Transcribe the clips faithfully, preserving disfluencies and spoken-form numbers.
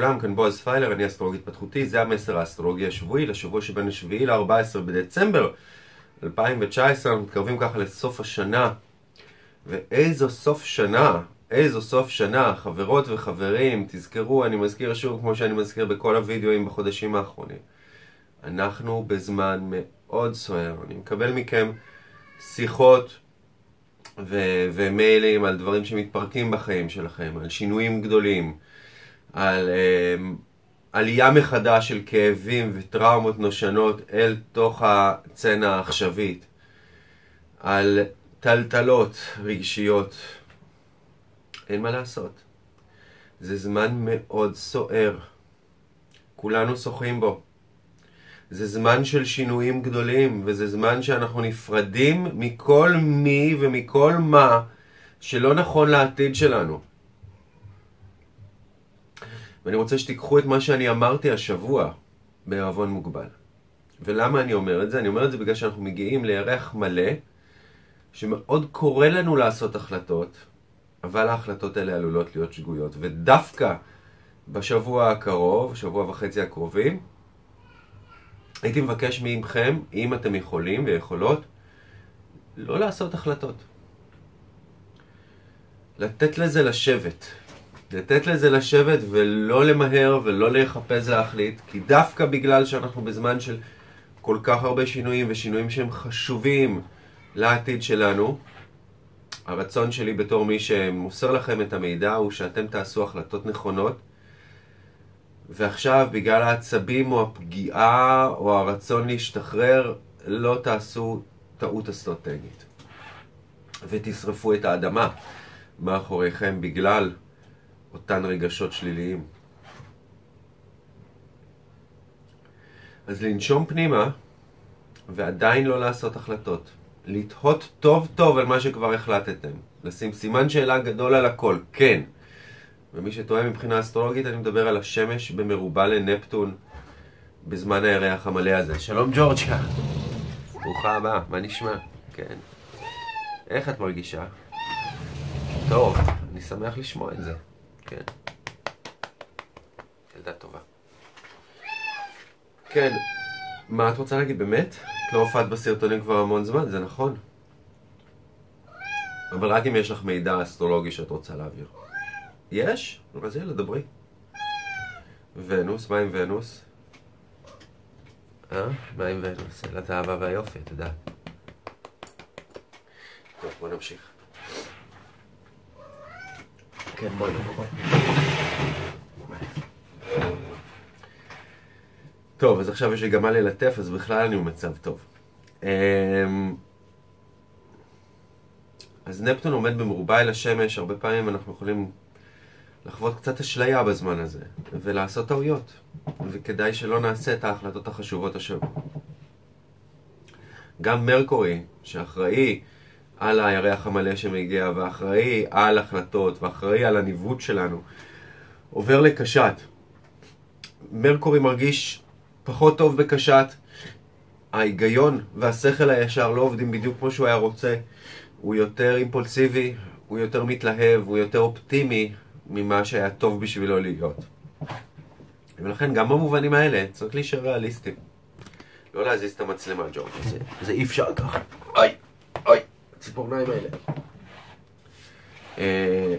לכולם, כאן בועז פיילר, אני אסטרולוג התפתחותי. זה המסר האסטרולוגי השבועי לשבוע שבין השביעי ל-ארבעה עשר בדצמבר אלפיים תשע עשרה. אנחנו מתקרבים ככה לסוף השנה, ואיזו סוף שנה, איזו סוף שנה, חברות וחברים. תזכרו, אני מזכיר שוב כמו שאני מזכיר בכל הוידאוים בחודשים האחרונים, אנחנו בזמן מאוד סוער. אני מקבל מכם שיחות ו- ומיילים על דברים שמתפרקים בחיים שלכם, על שינויים גדולים, על um, עלייה מחדש של כאבים וטראומות נושנות אל תוך הצנה העכשווית, על טלטלות רגשיות. אין מה לעשות, זה זמן מאוד סוער, כולנו שוחים בו. זה זמן של שינויים גדולים, וזה זמן שאנחנו נפרדים מכל מי ומכל מה שלא נכון לעתיד שלנו. ואני רוצה שתיקחו את מה שאני אמרתי השבוע בערבון מוגבל. ולמה אני אומר את זה? אני אומר את זה בגלל שאנחנו מגיעים לירח מלא, שמאוד קורא לנו לעשות החלטות, אבל ההחלטות האלה עלולות להיות שגויות. ודווקא בשבוע הקרוב, שבוע וחצי הקרובים, הייתי מבקש מכם, אם אתם יכולים ויכולות, לא לעשות החלטות. לתת לזה לשבת. לתת לזה לשבת ולא למהר ולא לחפש להחליט, כי דווקא בגלל שאנחנו בזמן של כל כך הרבה שינויים, ושינויים שהם חשובים לעתיד שלנו, הרצון שלי בתור מי שמוסר לכם את המידע הוא שאתם תעשו החלטות נכונות, ועכשיו בגלל העצבים או הפגיעה או הרצון להשתחרר לא תעשו טעות אסטרטגית ותשרפו את האדמה מאחוריכם בגלל אותן רגשות שליליים. אז לנשום פנימה ועדיין לא לעשות החלטות, לתהות טוב טוב על מה שכבר החלטתם, לשים סימן שאלה גדול על הכל, כן. ומי שטועה מבחינה אסטרולוגית, אני מדבר על השמש במרובה לנפטון בזמן הירח המלא הזה. שלום ג'ורג'יה, ברוכה הבאה, מה נשמע? כן. איך את מרגישה? טוב, אני שמח לשמוע את זה. כן. ילדה טובה. כן, מה את רוצה להגיד? באמת? את לא הופעת בסרטונים כבר המון זמן, זה נכון. אבל רק אם יש לך מידע אסטרולוגי שאת רוצה להעביר. יש? אז יאללה, דברי. ונוס, מה עם ונוס? אה? מה עם ונוס? אלת האהבה והיופי, אתה יודע. טוב, בוא נמשיך. כן, בואי, בואי. טוב, אז עכשיו יש לי גם מה ללטף, אז בכלל אני במצב טוב. אז נפטון עומד במרובה אל השמש, הרבה פעמים אנחנו יכולים לחוות קצת אשליה בזמן הזה, ולעשות טעויות, וכדאי שלא נעשה את ההחלטות החשובות השבוע. גם מרקורי, שאחראי על הירח המלא שמגיע, ואחראי על החלטות, ואחראי על הניווט שלנו, עובר לקשת. מרקורי מרגיש פחות טוב בקשת, ההיגיון והשכל הישר לא עובדים בדיוק כמו שהוא היה רוצה, הוא יותר אימפולסיבי, הוא יותר מתלהב, הוא יותר אופטימי ממה שהיה טוב בשבילו להיות. ולכן גם במובנים האלה צריך להישאר ריאליסטים. לא להזיז את המצלמה, ג'ורג', זה, זה אי אפשר ככה. אוי, אוי, הציפורניים האלה. אה...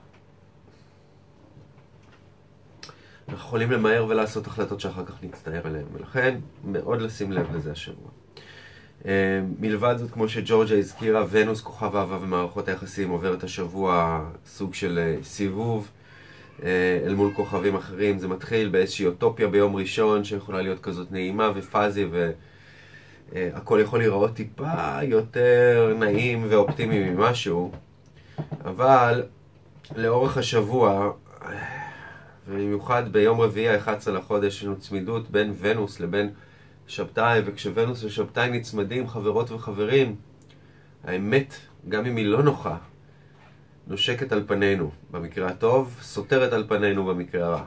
אנחנו יכולים למהר ולעשות החלטות שאחר כך נצטער עליהן, ולכן מאוד לשים לב לזה השבוע. אה... מלבד זאת, כמו שג'ורג'ה הזכירה, ונוס, כוכב אהבה ומערכות היחסים, עובר את השבוע סוג של סיבוב אל מול כוכבים אחרים. זה מתחיל באיזושהי אוטופיה ביום ראשון שיכולה להיות כזאת נעימה ופאזי, והכל יכול להיראות טיפה יותר נעים ואופטימי ממשהו, אבל לאורך השבוע, ובמיוחד ביום רביעי ה-אחד עשר לחודש, יש לנו צמידות בין ונוס לבין שבתאי, וכשוונוס ושבתאי נצמדים, חברות וחברים, האמת, גם אם היא לא נוחה, נושקת על פנינו במקרה הטוב, סותרת על פנינו במקרה הרע.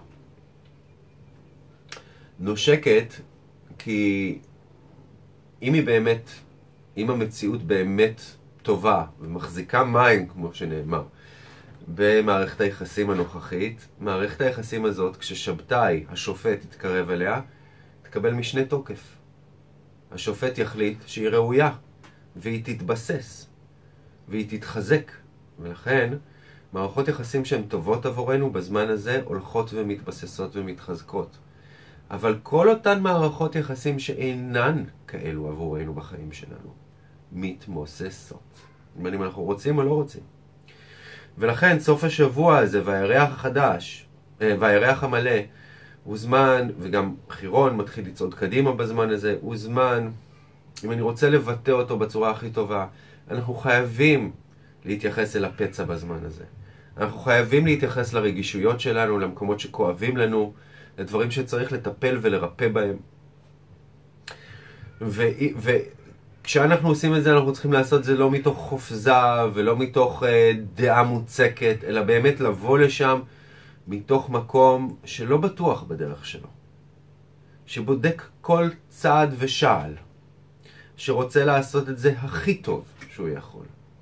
נושקת כי אם היא באמת, אם המציאות באמת טובה ומחזיקה מים, כמו שנאמר, במערכת היחסים הנוכחית. מערכת היחסים הזאת, כששבתאי, השופט, יתקרב אליה, תקבל משנה תוקף. השופט יחליט שהיא ראויה, והיא תתבסס, והיא תתחזק. ולכן, מערכות יחסים שהן טובות עבורנו בזמן הזה הולכות ומתבססות ומתחזקות. אבל כל אותן מערכות יחסים שאינן כאלו עבורנו בחיים שלנו, מתמוססות. בין אם אנחנו רוצים או לא רוצים. ולכן סוף השבוע הזה והירח החדש, והירח המלא, הוא זמן, וגם חירון מתחיל לצעוד קדימה בזמן הזה, הוא זמן, אם אני רוצה לבטא אותו בצורה הכי טובה, אנחנו חייבים להתייחס אל הפצע בזמן הזה. אנחנו חייבים להתייחס לרגישויות שלנו, למקומות שכואבים לנו, לדברים שצריך לטפל ולרפא בהם. וכשאנחנו עושים את זה, אנחנו צריכים לעשות את זה לא מתוך חופזה ולא מתוך אה, דעה מוצקת, אלא באמת לבוא לשם מתוך מקום שלא בטוח בדרך שלו. שבודק כל צעד ושעל. שרוצה לעשות את זה הכי טוב שהוא יכול.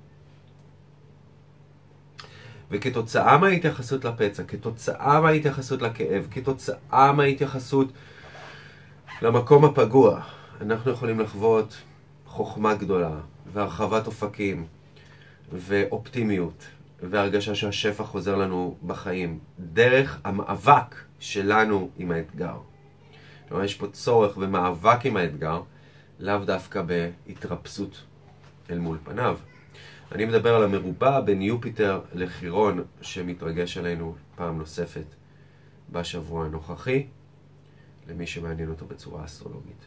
וכתוצאה מההתייחסות לפצע, כתוצאה מההתייחסות לכאב, כתוצאה מההתייחסות למקום הפגוע, אנחנו יכולים לחוות חוכמה גדולה, והרחבת אופקים, ואופטימיות, והרגשה שהשפע חוזר לנו בחיים, דרך המאבק שלנו עם האתגר. כלומר, יש פה צורך במאבק עם האתגר, לאו דווקא בהתרפסות אל מול פניו. אני מדבר על המרובע בין יופיטר לחירון שמתרגש עלינו פעם נוספת בשבוע הנוכחי, למי שמעניין אותו בצורה אסטרולוגית.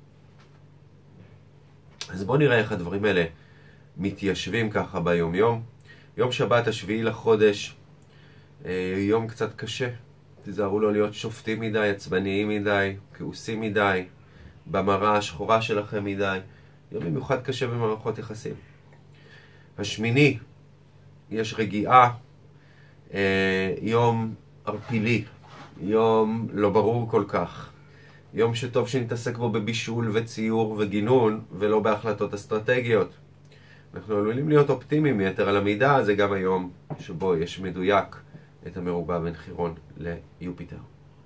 אז בואו נראה איך הדברים האלה מתיישבים ככה ביום יום. יום שבת השביעי לחודש, יום קצת קשה. תזהרו לא להיות שופטים מדי, עצבניים מדי, כעוסים מדי, במראה השחורה שלכם מדי. יום במיוחד קשה במערכות יחסים. השמיני, יש רגיעה, יום ערפילי, יום לא ברור כל כך, יום שטוב שנתעסק בו בבישול וציור וגינון ולא בהחלטות אסטרטגיות. אנחנו עלולים להיות אופטימיים יותר על המידע, זה גם היום שבו יש מדויק את המרובע בין חירון ליופיטר.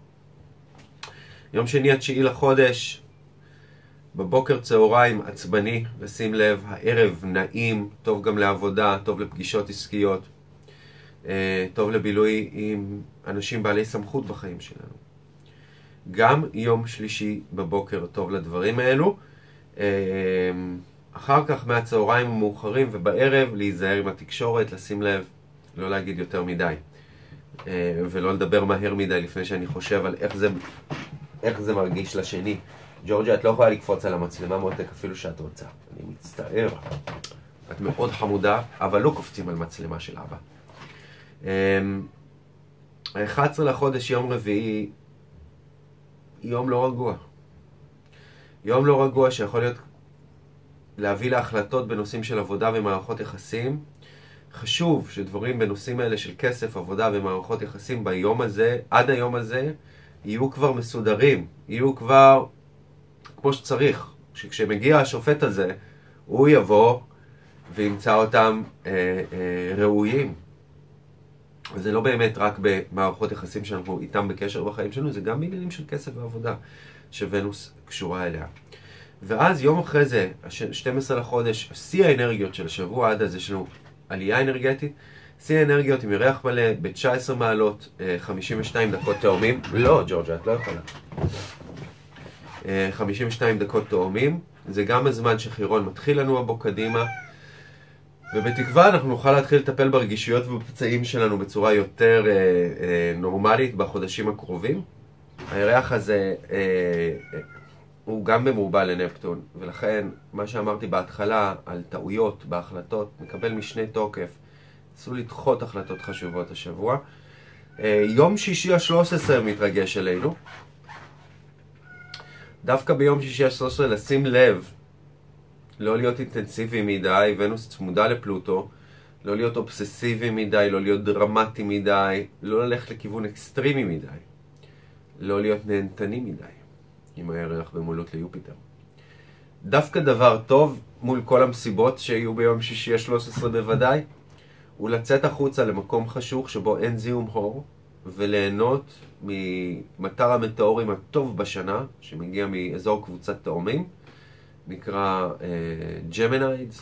יום שני התשיעי לחודש, בבוקר צהריים עצבני, לשים לב, הערב נעים, טוב גם לעבודה, טוב לפגישות עסקיות, טוב לבילוי עם אנשים בעלי סמכות בחיים שלנו. גם יום שלישי בבוקר טוב לדברים האלו. אחר כך מהצהריים המאוחרים ובערב להיזהר עם התקשורת, לשים לב, לא להגיד יותר מדי, ולא לדבר מהר מדי לפני שאני חושב על איך זה, איך זה מרגיש לשני. ג'ורג'יה, את לא יכולה לקפוץ על המצלמה מותק אפילו שאת רוצה. אני מצטער. את מאוד חמודה, אבל לא קופצים על מצלמה של אבא. ה-אחד עשר לחודש, יום רביעי, יום לא רגוע. יום לא רגוע שיכול להיות להביא להחלטות בנושאים של עבודה ומערכות יחסים. חשוב שדברים בנושאים האלה של כסף, עבודה ומערכות יחסים ביום הזה, עד היום הזה, יהיו כבר מסודרים. יהיו כבר כמו שצריך. שכשמגיע השופט הזה, הוא יבוא וימצא אותם אה, אה, ראויים. וזה לא באמת רק במערכות יחסים שאנחנו איתם בקשר בחיים שלנו, זה גם בעניינים של כסף ועבודה שוונוס קשורה אליה. ואז יום אחרי זה, שתים עשרה לחודש, שיא האנרגיות של השבוע עד אז יש לנו עלייה אנרגטית, שיא האנרגיות עם ירח מלא ב-תשע עשרה מעלות, חמישים ושתיים דקות תאומים. לא, ג'ורג'ה, את לא יכולה. חמישים ושתיים דקות תאומים, זה גם הזמן שחירון מתחיל לנו בו קדימה, ובתקווה אנחנו נוכל להתחיל לטפל ברגישויות ובפצעים שלנו בצורה יותר אה, אה, נורמלית בחודשים הקרובים. הירח הזה אה, אה, הוא גם במרובע לנפטון, ולכן מה שאמרתי בהתחלה על טעויות בהחלטות מקבל משנה תוקף. נסו לדחות החלטות חשובות השבוע. אה, יום שישי ה-שלוש עשרה מתרגש אלינו. דווקא ביום שישי ה-שלוש עשרה לשים לב, לא להיות אינטנסיבי מדי, ונוס צמודה לפלוטו, לא להיות אובססיבי מדי, לא להיות דרמטי מדי, לא ללכת לכיוון אקסטרימי מדי, לא להיות נהנתני מדי, עם הירח במולות ליופיטר. דווקא דבר טוב מול כל המסיבות שיהיו ביום שישי ה-שלוש עשרה בוודאי, הוא לצאת החוצה למקום חשוך שבו אין זיהום אור, וליהנות ממטר המטאורים הטוב בשנה, שמגיע מאזור קבוצת תאומים, נקרא ג'מיניידס.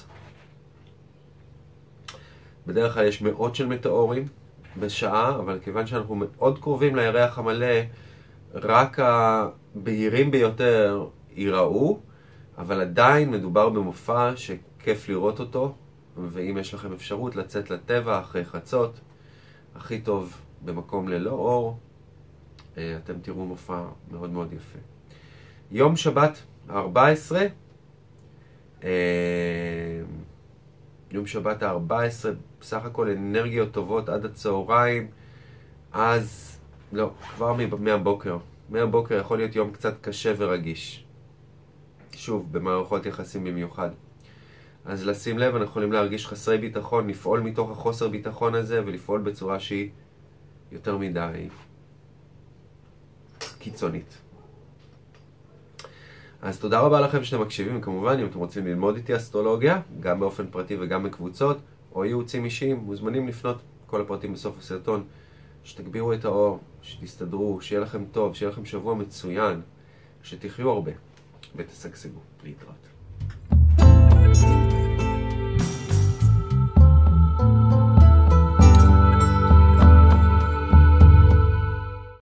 בדרך כלל יש מאות של מטאורים בשעה, אבל כיוון שאנחנו מאוד קרובים לירח המלא, רק הבהירים ביותר ייראו, אבל עדיין מדובר במופע שכיף לראות אותו, ואם יש לכם אפשרות לצאת לטבע אחרי חצות, הכי טוב במקום ללא אור, אתם תראו מופע מאוד מאוד יפה. יום שבת ה-ארבע עשרה, יום שבת ה-ארבע עשרה, בסך הכל אנרגיות טובות עד הצהריים, אז לא, כבר מהבוקר. מהבוקר יכול להיות יום קצת קשה ורגיש. שוב, במערכות יחסים במיוחד. אז לשים לב, אנחנו יכולים להרגיש חסרי ביטחון, לפעול מתוך החוסר ביטחון הזה, ולפעול בצורה שהיא יותר מדי קיצונית. אז תודה רבה לכם שאתם מקשיבים, וכמובן, אם אתם רוצים ללמוד איתי אסטרולוגיה, גם באופן פרטי וגם בקבוצות, או ייעוצים אישיים, מוזמנים לפנות. כל הפרטים בסוף הסרטון. שתגבירו את האור, שתסתדרו, שיהיה לכם טוב, שיהיה לכם שבוע מצוין, שתחיו הרבה ותשגשגו. להתראות.